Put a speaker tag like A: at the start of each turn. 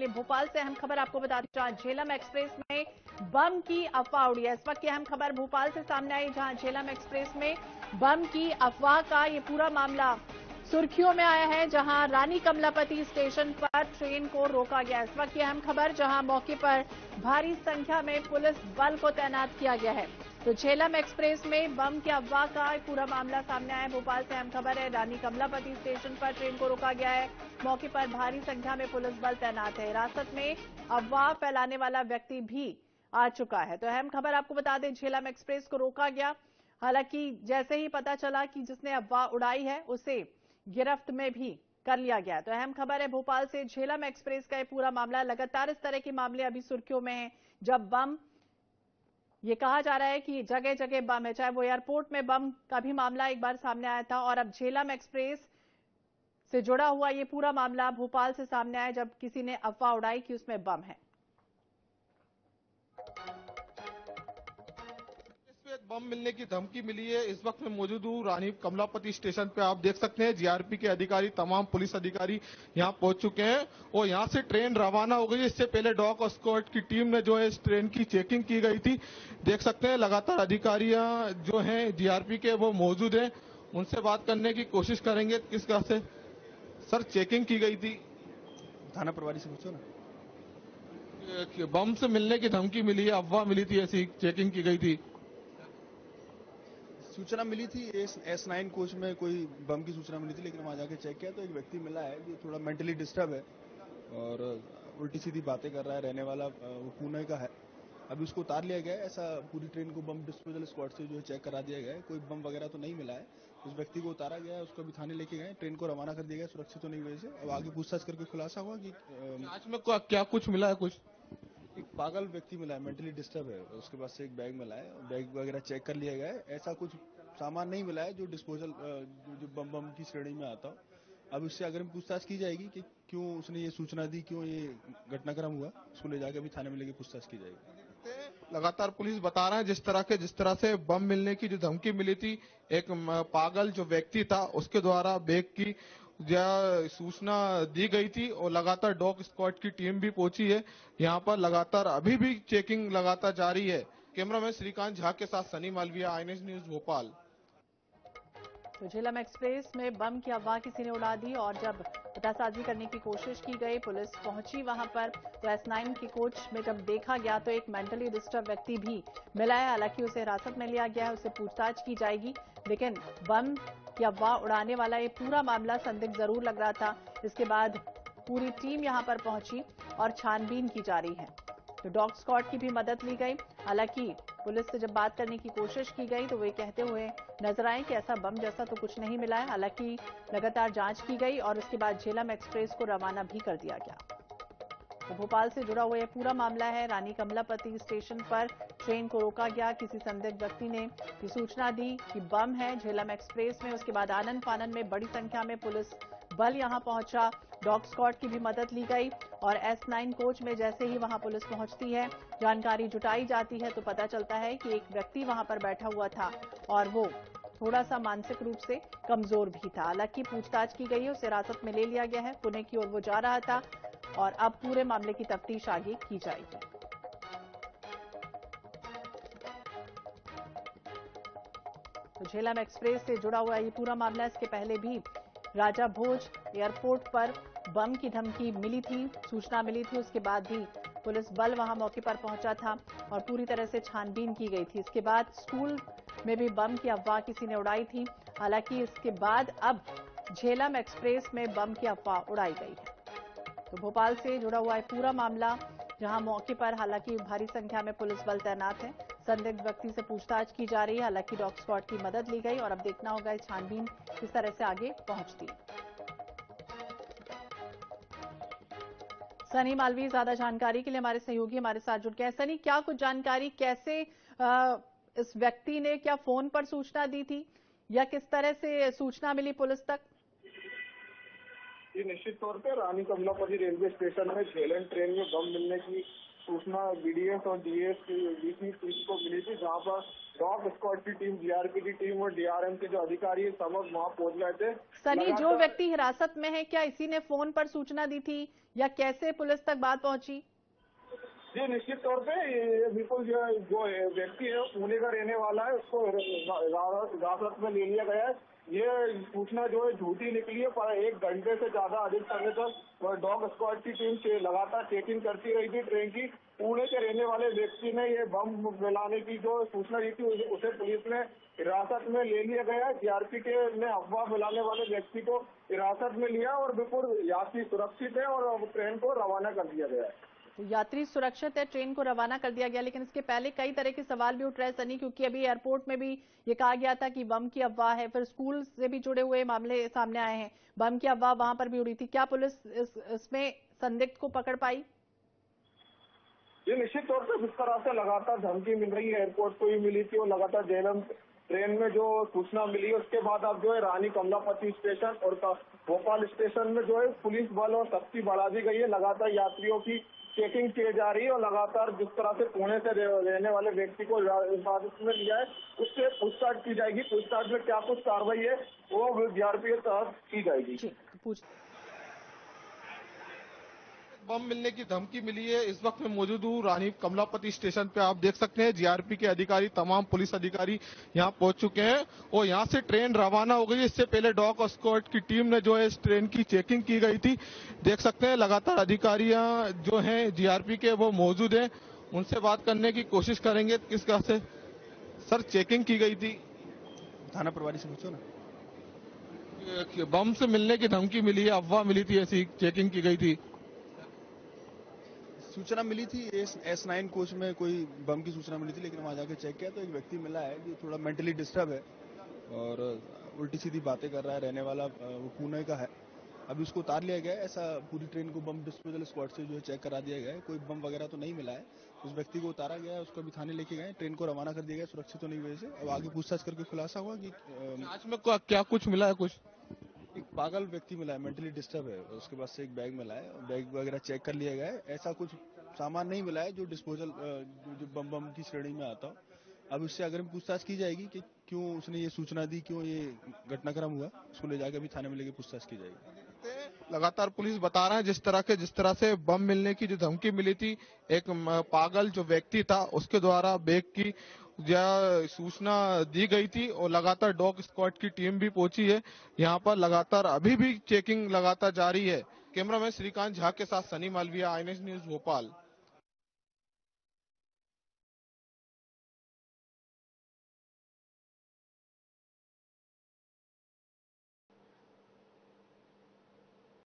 A: लिए भोपाल से अहम खबर आपको बता दें, जहां झेलम एक्सप्रेस में बम की अफवाह उड़ी है। इस वक्त की अहम खबर भोपाल से सामने आई, जहां झेलम एक्सप्रेस में बम की अफवाह का ये पूरा मामला सुर्खियों में आया है, जहां रानी कमलापति स्टेशन पर ट्रेन को रोका गया। इस वक्त की अहम खबर, जहां मौके पर भारी संख्या में पुलिस बल को तैनात किया गया है। तो झेलम एक्सप्रेस में बम की अफवाह का पूरा मामला सामने आया है। भोपाल से अहम खबर है, रानी कमलापति स्टेशन पर ट्रेन को रोका गया है। मौके पर भारी संख्या में पुलिस बल तैनात है। हिरासत में अफवाह फैलाने वाला व्यक्ति भी आ चुका है। तो अहम खबर आपको बता दें, झेलम एक्सप्रेस को रोका गया। हालांकि जैसे ही पता चला कि जिसने अफवाह उड़ाई है उसे गिरफ्त में भी कर लिया गया। तो अहम खबर है भोपाल से, झेलम एक्सप्रेस का ये पूरा मामला। लगातार इस तरह के मामले अभी सुर्खियों में हैं, जब बम, ये कहा जा रहा है कि जगह जगह बम है। चाहे वो एयरपोर्ट में बम का भी मामला एक बार सामने आया था, और अब झेलम एक्सप्रेस से जुड़ा हुआ ये पूरा मामला भोपाल से सामने आया, जब किसी ने अफवाह उड़ाई कि उसमें बम है।
B: बम मिलने की धमकी मिली है। इस वक्त मैं मौजूद हूँ रानी कमलापति स्टेशन पे। आप देख सकते हैं जीआरपी के अधिकारी, तमाम पुलिस अधिकारी यहाँ पहुंच चुके हैं और यहाँ से ट्रेन रवाना हो गई है। इससे पहले डॉग स्क्वाड की टीम ने जो है इस ट्रेन की चेकिंग की गई थी। देख सकते हैं लगातार अधिकारियां जो हैं जीआरपी के वो मौजूद हैं। उनसे बात करने की कोशिश करेंगे। किस तरह से सर चेकिंग की गई थी?
C: थाना प्रभारी से पूछो ना।
B: बम से मिलने की धमकी मिली है, अफवाह मिली थी, ऐसी चेकिंग की गई थी।
C: सूचना मिली थी S9 कोच में कोई बम की सूचना मिली थी, लेकिन वहां जाके चेक किया तो एक व्यक्ति मिला है जो थोड़ा मेंटली डिस्टर्ब है और उल्टी सीधी बातें कर रहा है। रहने वाला वो पुणे का है। अभी उसको उतार लिया गया है। ऐसा पूरी ट्रेन को बम डिस्पोजल स्क्वाड से जो है चेक करा दिया गया है। कोई बम वगैरह तो नहीं मिला है। उस व्यक्ति को उतारा गया है, उसको भी थाने लेके गए। ट्रेन को रवाना कर दिया गया सुरक्षित होने की वजह से। अब आगे पूछताछ करके खुलासा हुआ कि
B: जांच में क्या कुछ मिला है? कुछ
C: एक पागल व्यक्ति मिला है, मेंटली डिस्टर्ब है। उसके पास से एक बैग मिला है, बैग वगैरह चेक कर लिया गया है। ऐसा कुछ सामान नहीं मिला है जो डिस्पोजल जो बम की श्रेणी में आता हो। अब इससे अगर पूछताछ की जाएगी कि क्यों उसने ये सूचना दी, क्यों ये घटनाक्रम हुआ, उसको ले जाकर अभी थाने में लेके पूछताछ की जाएगी।
B: लगातार पुलिस बता रहा है जिस तरह से बम मिलने की जो धमकी मिली थी, एक पागल जो व्यक्ति था उसके द्वारा बैग की सूचना दी गई थी और लगातार डॉग स्क्वाड की टीम भी पहुंची है। यहाँ पर लगातार अभी भी चेकिंग लगातार जारी है। कैमरामैन श्रीकांत झा के साथ सनी मालविया, INS न्यूज भोपाल।
A: तो झेलम एक्सप्रेस में बम की अफवाह किसी ने उड़ा दी, और जब पतासाजी करने की कोशिश की गई, पुलिस पहुंची वहां पर, तो S9 के कोच में जब देखा गया तो एक मेंटली डिस्टर्ब व्यक्ति भी मिला है। हालांकि उसे हिरासत में लिया गया है, उससे पूछताछ की जाएगी। लेकिन बम की अफवाह उड़ाने वाला ये पूरा मामला संदिग्ध जरूर लग रहा था। इसके बाद पूरी टीम यहां पर पहुंची और छानबीन की जा रही है। तो डॉग स्क्वाड की भी मदद ली गई। हालांकि पुलिस से जब बात करने की कोशिश की गई तो वे कहते हुए नजर आए कि ऐसा बम जैसा तो कुछ नहीं मिला है। हालांकि लगातार जांच की गई और उसके बाद झेलम एक्सप्रेस को रवाना भी कर दिया गया। तो भोपाल से जुड़ा हुआ यह पूरा मामला है। रानी कमलापति स्टेशन पर ट्रेन को रोका गया। किसी संदिग्ध व्यक्ति ने ये सूचना दी कि बम है झेलम एक्सप्रेस में। उसके बाद आनन फानन में बड़ी संख्या में पुलिस बल यहां पहुंचा। डॉग स्क्वाड की भी मदद ली गई और S9 कोच में जैसे ही वहां पुलिस पहुंचती है, जानकारी जुटाई जाती है, तो पता चलता है कि एक व्यक्ति वहां पर बैठा हुआ था और वो थोड़ा सा मानसिक रूप से कमजोर भी था। हालांकि पूछताछ की गई है, उसे हिरासत में ले लिया गया है। पुणे की ओर वो जा रहा था और अब पूरे मामले की तफ्तीश आगे की जाएगी। तो झेलम एक्सप्रेस से जुड़ा हुआ ये पूरा मामला, इसके पहले भी राजा भोज एयरपोर्ट पर बम की धमकी मिली थी, सूचना मिली थी। उसके बाद भी पुलिस बल वहां मौके पर पहुंचा था और पूरी तरह से छानबीन की गई थी। इसके बाद स्कूल में भी बम की अफवाह किसी ने उड़ाई थी। हालांकि इसके बाद अब झेलम एक्सप्रेस में बम की अफवाह उड़ाई गई है। तो भोपाल से जुड़ा हुआ है पूरा मामला, जहां मौके पर हालांकि भारी संख्या में पुलिस बल तैनात है। संदिग्ध व्यक्ति से पूछताछ की जा रही है। हालांकि डॉग स्क्वाड की मदद ली गई और अब देखना होगा इस छानबीन किस तरह से आगे पहुंचती है। सनी मालवी ज्यादा जानकारी के लिए हमारे सहयोगी हमारे साथ जुड़ गए हैं। सनी, क्या कुछ जानकारी, कैसे इस व्यक्ति ने क्या फोन पर सूचना दी थी या किस तरह से सूचना मिली पुलिस तक?
D: जी, निश्चित तौर पर रानी कमलापति रेलवे स्टेशन में झेलम ट्रेन में बम मिलने की सूचना बीडीएस और डीएस की टीम को मिली थी, जहां पर डॉग स्क्वाड की टीम, जीआरपी की टीम और डीआरएम के जो अधिकारी समस्त वहां पहुंच गए थे।
A: सनी, जो व्यक्ति हिरासत में है, क्या इसी ने फोन पर सूचना दी थी या कैसे पुलिस तक बात पहुंची?
D: जी, निश्चित तौर पे ये बिल्कुल जो व्यक्ति है पुणे का रहने वाला है, उसको हिरासत में ले लिया गया है। ये सूचना जो है झूठी निकली है, पर 1 घंटे से ज्यादा अधिक समय तक डॉग स्क्वाड की टीम लगातार चेकिंग करती रही थी ट्रेन की। पुणे के रहने वाले व्यक्ति ने ये बम मिलाने की जो सूचना दी थी, उसे पुलिस ने हिरासत में ले लिया गया। जीआरपी ने अफवाह मिलाने वाले व्यक्ति को हिरासत में लिया और बिल्कुल यात्री सुरक्षित है और ट्रेन को रवाना कर दिया गया है।
A: तो यात्री सुरक्षित है, ट्रेन को रवाना कर दिया गया, लेकिन इसके पहले कई तरह के सवाल भी उठ रहे हैं सनी, क्योंकि अभी एयरपोर्ट में भी ये कहा गया था कि बम की अफवाह है, फिर स्कूल से भी जुड़े हुए मामले सामने आए हैं, बम की अफवाह वहां पर भी उड़ी थी। क्या पुलिस इसमें संदिग्ध को पकड़ पाई?
D: ये निश्चित तौर पर जिस तरह से लगातार धमकी मिल रही है, एयरपोर्ट को ही मिली थी और लगातार जेएलएम ट्रेन में जो सूचना मिली, उसके बाद अब जो है रानी कमलापति स्टेशन और भोपाल स्टेशन में जो है पुलिस बल और सख्ती बढ़ा दी गई है। लगातार यात्रियों की चेकिंग की जा रही है और लगातार जिस तरह से पुणे से रहने वाले व्यक्ति को हिरासत में लिया है, उससे पूछताछ की जाएगी। पूछताछ में क्या कुछ कार्रवाई है वो जीआरपी के तहत की जाएगी।
B: बम मिलने की धमकी मिली है। इस वक्त मैं मौजूद हूँ रानी कमलापति स्टेशन पे। आप देख सकते हैं जीआरपी के अधिकारी, तमाम पुलिस अधिकारी यहाँ पहुंच चुके हैं और यहाँ से ट्रेन रवाना हो गई है। इससे पहले डॉग स्क्वाड की टीम ने जो है इस ट्रेन की चेकिंग की गई थी। देख सकते हैं लगातार अधिकारियां जो हैं जीआरपी के वो मौजूद हैं, उनसे बात करने की कोशिश करेंगे। किस तरह से सर चेकिंग की गई थी?
C: थाना प्रभारी से पूछो ना।
B: बम से मिलने की धमकी मिली है, अफवाह मिली थी, ऐसी चेकिंग की गई थी।
C: सूचना मिली थी S9 कोच में कोई बम की सूचना मिली थी, लेकिन वहां जाके चेक किया तो एक व्यक्ति मिला है जो थोड़ा मेंटली डिस्टर्ब है और उल्टी सीधी बातें कर रहा है, रहने वाला वो पुणे का है। अभी उसको उतार लिया गया है। ऐसा पूरी ट्रेन को बम डिस्पोजल स्क्वाड से जो है चेक करा दिया गया है। कोई बम वगैरह तो नहीं मिला है। उस व्यक्ति को उतारा गया है, उसको अभी थाने लेके गए, ट्रेन को रवाना कर दिया गया सुरक्षित होने की वजह से। अब आगे पूछताछ करके खुलासा हुआ कि
B: जांच में क्या कुछ मिला है? कुछ
C: एक पागल व्यक्ति मिला है, मेंटली डिस्टर्ब है। उसके पास से एक बैग मिला है, बैग वगैरह चेक कर लिया गया है। ऐसा कुछ सामान नहीं मिला है जो डिस्पोजल जो बम की श्रेणी में आता हो। अब इससे अगर पूछताछ की जाएगी कि क्यों उसने ये सूचना दी, क्यों ये घटनाक्रम हुआ, उसको ले जाकर अभी थाने में लेके पूछताछ की जाएगी।
B: लगातार पुलिस बता रहा है जिस तरह से बम मिलने की जो धमकी मिली थी, एक पागल जो व्यक्ति था उसके द्वारा बैग की सूचना दी गई थी और लगातार डॉग स्क्वाड की टीम भी पहुंची है। यहाँ पर लगातार अभी भी चेकिंग लगातार जारी है। कैमरामैन श्रीकांत झा के साथ सनी मालविया, INX न्यूज भोपाल।